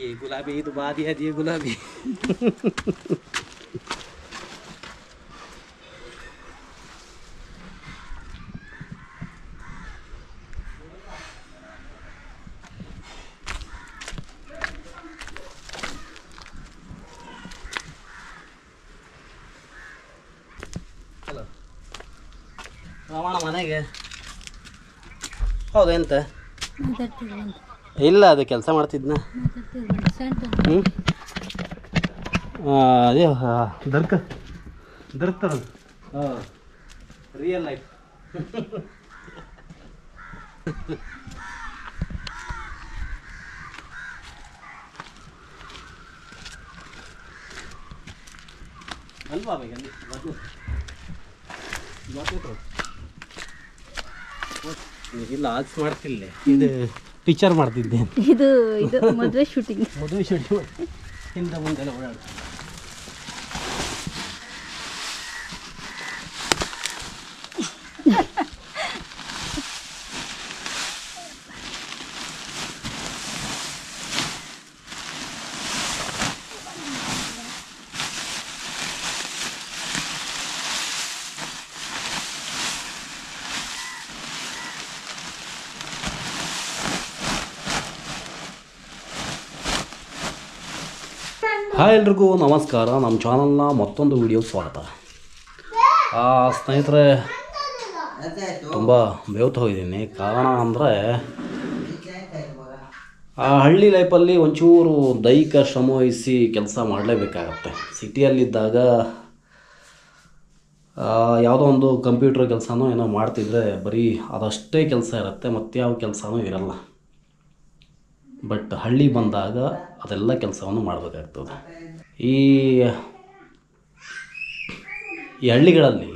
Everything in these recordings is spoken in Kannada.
गुलाबी तो बात ही है जी गुलाबी ರಮಣ ಮನೆಗೆ ಹೌದು ಎಂತ ಇಲ್ಲ ಅದು ಕೆಲಸ ಮಾಡ್ತಿದ್ನ ಅದೇ ದರ್ತರ ರಿಯಲ್ ಲೈಫ್ ಅಲ್ವಾ ಬೇಕಲ್ಲಿ ಇಲ್ಲ ಆಲ್ಸ್ ಮಾಡ್ತಿಲ್ಲ ಇದು ಪಿಕ್ಚರ್ ಮಾಡ್ತಿದ್ದೆ ಇದು ಮದುವೆ ಶೂಟಿಂಗ್ ಹಿಂದೆ ಮುಂದೆಲ್ಲ ಓಡಾಡ್ತೀನಿ ಹಾಯ್ ಎಲ್ರಿಗೂ ನಮಸ್ಕಾರ. ನಮ್ಮ ಚಾನಲ್ನ ಮತ್ತೊಂದು ವಿಡಿಯೋಗೆ ಸ್ವಾಗತ. ಸ್ನೇಹಿತರೆ, ತುಂಬ ಬೇವ್ತು ಹೋಗಿದ್ದೀನಿ. ಕಾರಣ ಅಂದರೆ ಆ ಹಳ್ಳಿ ಲೈಫಲ್ಲಿ ಒಂಚೂರು ದೈಹಿಕ ಶ್ರಮ ವಹಿಸಿ ಕೆಲಸ ಮಾಡಲೇಬೇಕಾಗತ್ತೆ. ಸಿಟಿಯಲ್ಲಿದ್ದಾಗ ಯಾವುದೋ ಒಂದು ಕಂಪ್ಯೂಟರ್ ಕೆಲಸನೋ ಏನೋ ಮಾಡ್ತಿದ್ರೆ ಬರೀ ಅದಷ್ಟೇ ಕೆಲಸ ಇರುತ್ತೆ, ಮತ್ಯಾವ ಕೆಲಸನೂ ಇರಲ್ಲ. ಬಟ್ ಹಳ್ಳಿ ಬಂದಾಗ ಅದೆಲ್ಲ ಕೆಲಸವನ್ನು ಮಾಡಬೇಕಾಗ್ತದೆ. ಈ ಹಳ್ಳಿಗಳಲ್ಲಿ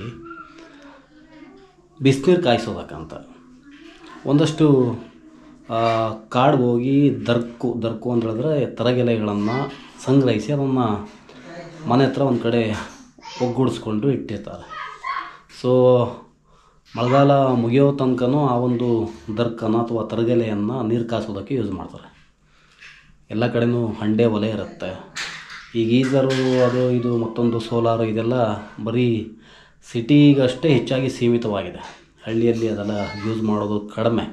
ಬಿಸಿನೀರು ಕಾಯಿಸೋದಕ್ಕಂತ ಒಂದಷ್ಟು ಕಾಡಿಗೆ ಹೋಗಿ ದರ್ಕು ಅಂತ ಹೇಳಿದ್ರೆ ತರಗೆಲೆಗಳನ್ನು ಸಂಗ್ರಹಿಸಿ ಅದನ್ನು ಮನೆ ಹತ್ರ ಒಂದು ಕಡೆ ಒಗ್ಗೂಡಿಸ್ಕೊಂಡು ಇಟ್ಟಿರ್ತಾರೆ. ಸೊ ಮಳೆಗಾಲ ಮುಗಿಯೋ ತನಕನೂ ಆ ಒಂದು ದರ್ಕನ್ನು ಅಥವಾ ತರಗೆಲೆಯನ್ನು ನೀರು ಕಾಸೋದಕ್ಕೆ ಯೂಸ್ ಮಾಡ್ತಾರೆ. ಎಲ್ಲ ಕಡೆಯೂ ಹಂಡೆ ಒಲೆ ಇರುತ್ತೆ. ಈ ಗೀಝರು ಅದು ಇದು ಮತ್ತೊಂದು ಸೋಲಾರು ಇದೆಲ್ಲ ಬರೀ ಸಿಟಿಗಷ್ಟೇ ಹೆಚ್ಚಾಗಿ ಸೀಮಿತವಾಗಿದೆ. ಹಳ್ಳಿಯಲ್ಲಿ ಅದೆಲ್ಲ ಯೂಸ್ ಮಾಡೋದು ಕಡಿಮೆ.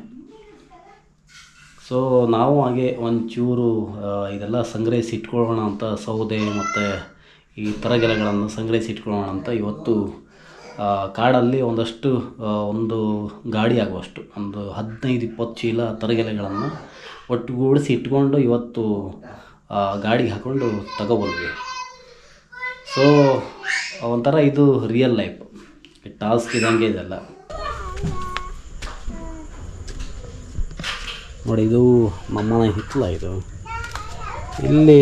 ಸೊ ನಾವು ಹಾಗೆ ಒಂಚೂರು ಇದೆಲ್ಲ ಸಂಗ್ರಹಿಸಿ ಇಟ್ಕೊಳ್ಳೋಣ ಅಂತ, ಸೌದೆ ಮತ್ತು ಈ ತರಗೆಲೆಗಳನ್ನು ಸಂಗ್ರಹಿಸಿ ಇಟ್ಕೊಳ್ಳೋಣ ಅಂತ ಇವತ್ತು ಕಾಡಲ್ಲಿ ಒಂದು ಗಾಡಿ ಆಗುವಷ್ಟು ಒಂದು 15-20 ಚೀಲ ತರಗೆಲೆಗಳನ್ನು ಒಟ್ಟುಗೂಡಿಸಿ ಇಟ್ಕೊಂಡು ಇವತ್ತು ಗಾಡಿಗೆ ಹಾಕ್ಕೊಂಡು ತಗೊಬಂದ್ವಿ. ಸೊ ಒಂಥರ ಇದು ರಿಯಲ್ ಲೈಫ್, ಟಾಸ್ಕ್ ಇದ್ದಂಗೆ ಇದೆಲ್ಲ ನೋಡಿ. ಇದು ನಮ್ಮನೆ ಹಿತ್ತಲ. ಇದು ಇಲ್ಲಿ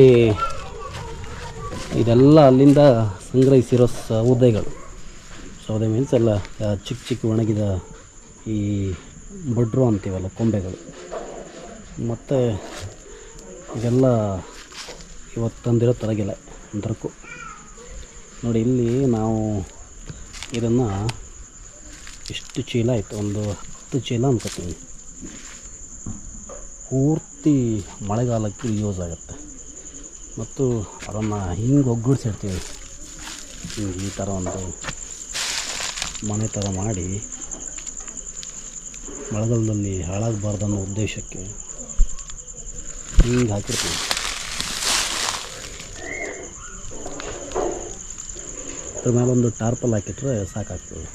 ಇದೆಲ್ಲ ಅಲ್ಲಿಂದ ಸಂಗ್ರಹಿಸಿರೋ ಸೌದೆ ಮೀನ್ಸ್ ಎಲ್ಲ ಚಿಕ್ಕ ಒಣಗಿದ ಈ ಬಡ್ರು ಅಂತೀವಲ್ಲ, ಕೊಂಬೆಗಳು. ಮತ್ತು ಇದೆಲ್ಲ ಇವತ್ತು ತಂದಿರೋ ತರಗೆಲೆ ದರ್ಕು ನೋಡಿ. ಇಲ್ಲಿ ನಾವು ಇದನ್ನು ಎಷ್ಟು ಚೀಲ ಆಯಿತು, ಒಂದು 10 ಚೀಲ ಅನ್ಕೋತೀವಿ. ಪೂರ್ತಿ ಮಳೆಗಾಲಕ್ಕೆ ಯೂಸ್ ಆಗುತ್ತೆ. ಮತ್ತು ಅದನ್ನು ಹಿಂಗೆ ಒಗ್ಗೂಡಿಸಿರ್ತೀವಿ. ಈ ಥರ ಒಂದು ಮನೆ ಥರ ಮಾಡಿ ಮಳೆಗಾಲದಲ್ಲಿ ಹಾಳಾಗಬಾರ್ದನ್ನೋ ಉದ್ದೇಶಕ್ಕೆ ಹಿಂಗೆ ಹಾಕಿರ್ತೀವಿ. ಅದ್ರ ಮೇಲೆ ಒಂದು ಟಾರ್ಪಲ್ ಹಾಕಿಟ್ರೆ ಸಾಕಾಗ್ತದೆ.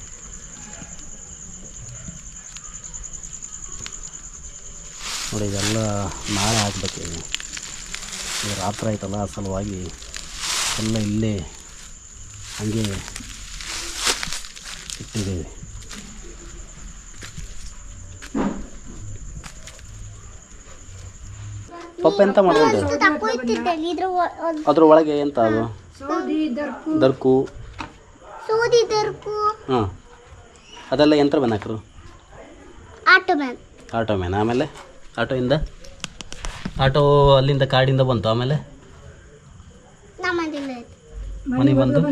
ನೋಡಿ, ಇದೆಲ್ಲ ನಾಳೆ ಹಾಕ್ಬೇಕು. ಈಗ ರಾತ್ರಿ ಆಯ್ತಲ್ಲ, ಆ ಸಲುವಾಗಿ ಎಲ್ಲ ಇಲ್ಲೇ ಹಾಗೆ ಇಟ್ಟಿದ್ದೀವಿ. ಪಪ್ಪ ಎಂತ ಮಾಡ್ಕೊಂಡು ಅದ್ರ ಒಳಗೆ ಎಂತ ಅದು ದರ್ಕು ಹಾಂ, ಅದೆಲ್ಲ ಯಂತ್ರ ಮ್ಯಾನ್ ಹಾಕ್ರು, ಆಟೋ ಮ್ಯಾನ್. ಆಮೇಲೆ ಆಟೋ ಅಲ್ಲಿಂದ ಕಾಡಿಂದ ಬಂತು. ಆಮೇಲೆ ಮನೆಗೆ ಬಂದು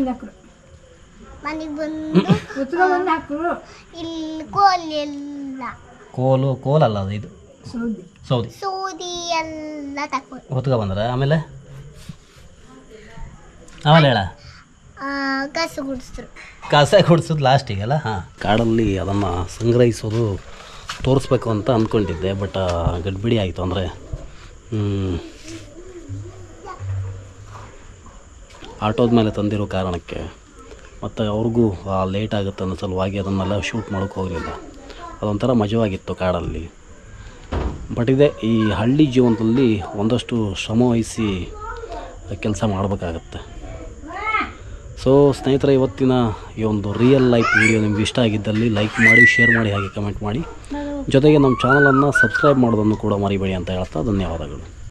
ಕೋಲಲ್ಲ ಅದು, ಇದು ಸೌದಿ ಸೂದಿ ಎಲ್ಲ ತಕೊಂಡು ಹೊತ್ಕೊ ಬಂದ್ರೆ ಆಮೇಲೆ ಆಮೇಲೆ ಹೇಳ ಕಸು ಗುಡಿಸಿದ್ರು. ಕಸ ಕುಡಿಸೋದು ಲಾಸ್ಟಿಗೆಲ್ಲ. ಹಾಂ, ಕಾಡಲ್ಲಿ ಅದನ್ನು ಸಂಗ್ರಹಿಸೋದು ತೋರಿಸ್ಬೇಕು ಅಂತ ಅಂದ್ಕೊಂಡಿದ್ದೆ, ಬಟ್ ಗಡ್ಬಿಡಿ ಆಯಿತು. ಅಂದರೆ ಆಟೋದ ಮೇಲೆ ತಂದಿರೋ ಕಾರಣಕ್ಕೆ ಮತ್ತು ಅವ್ರಿಗೂ ಲೇಟ್ ಆಗುತ್ತೆ ಅನ್ನೋ ಸಲುವಾಗಿ ಅದನ್ನೆಲ್ಲ ಶೂಟ್ ಮಾಡೋಕ್ಕೆ ಹೋಗಲಿಲ್ಲ. ಅದೊಂಥರ ಮಜವಾಗಿತ್ತು ಕಾಡಲ್ಲಿ. ಬಟ್ ಇದೆ, ಈ ಹಳ್ಳಿ ಜೀವನದಲ್ಲಿ ಒಂದಷ್ಟು ಶ್ರಮವಹಿಸಿ ಕೆಲಸ ಮಾಡಬೇಕಾಗತ್ತೆ. ಸೊ ಸ್ನೇಹಿತರೆ, ಇವತ್ತಿನ ಈ ಒಂದು ರಿಯಲ್ ಲೈಫ್ ವಿಡಿಯೋ ನಿಮ್ಗೆ ಇಷ್ಟ ಆಗಿದ್ದಲ್ಲಿ ಲೈಕ್ ಮಾಡಿ, ಶೇರ್ ಮಾಡಿ, ಹಾಗೆ ಕಮೆಂಟ್ ಮಾಡಿ. ಜೊತೆಗೆ ನಮ್ಮ ಚಾನಲನ್ನು ಸಬ್ಸ್ಕ್ರೈಬ್ ಮಾಡೋದನ್ನು ಕೂಡ ಮರಿಬೇಡಿ ಅಂತ ಹೇಳ್ತಾ ಧನ್ಯವಾದಗಳು.